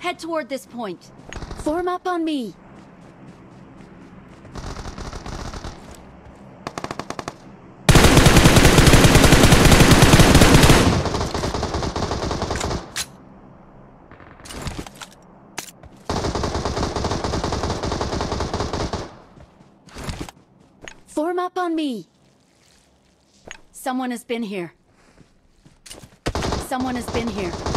Head toward this point. Form up on me. Form up on me. Someone has been here. Someone has been here.